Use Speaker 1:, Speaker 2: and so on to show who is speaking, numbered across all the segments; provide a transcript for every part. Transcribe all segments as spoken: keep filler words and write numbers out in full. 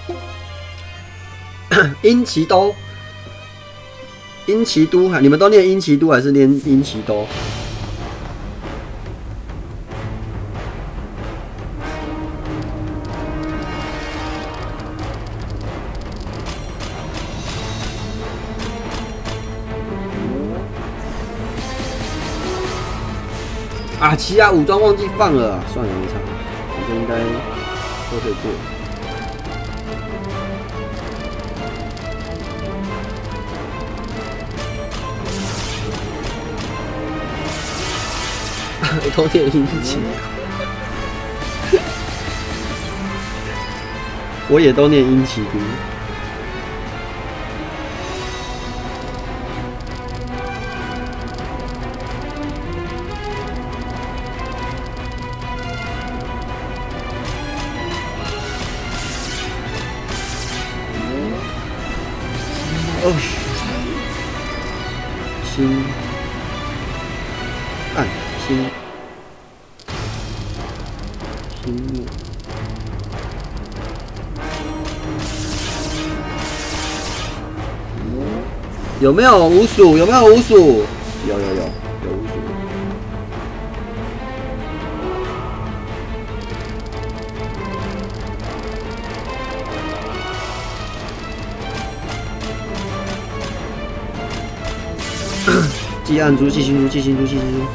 Speaker 1: 英奇都，英奇都，你们都念英奇都还是念英奇都？啊，奇亚武装忘记放了、啊，算了，没差，反正应该都可以过。我都念英奇，我也都念英奇都。哦，星暗星星木，有没有五鼠？有没有五鼠？有有有有五鼠。记暗珠，记新珠，记新珠，记新珠。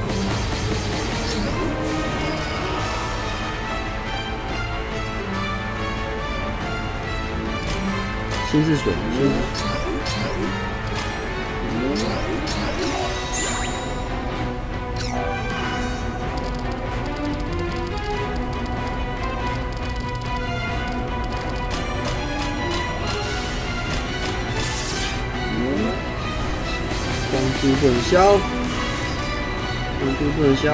Speaker 1: 心是水，心是。光珠不能消，光珠不能消。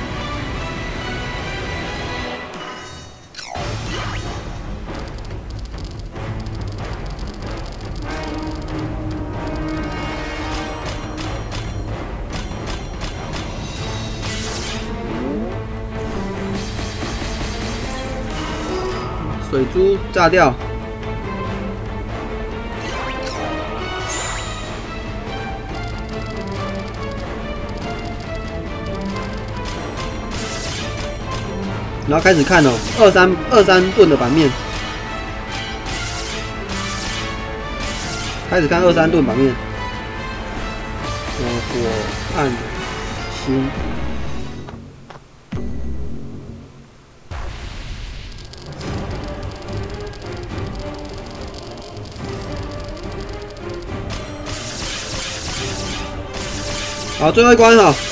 Speaker 1: 水珠炸掉。然后开始看哦，二三二三盾的版面，开始看二三盾版面。呃，火暗星，好，最后一关了。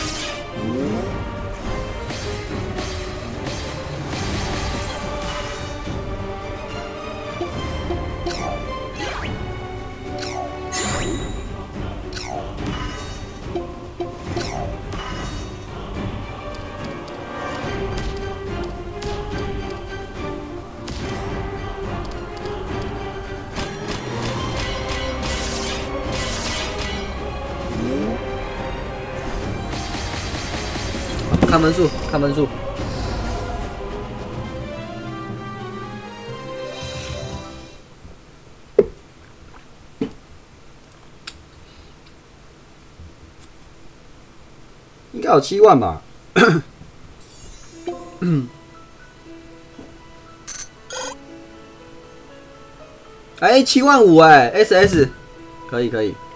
Speaker 1: 看分数，看分数。应该有七万吧？哎，七万五哎 ，S S， 可以可以。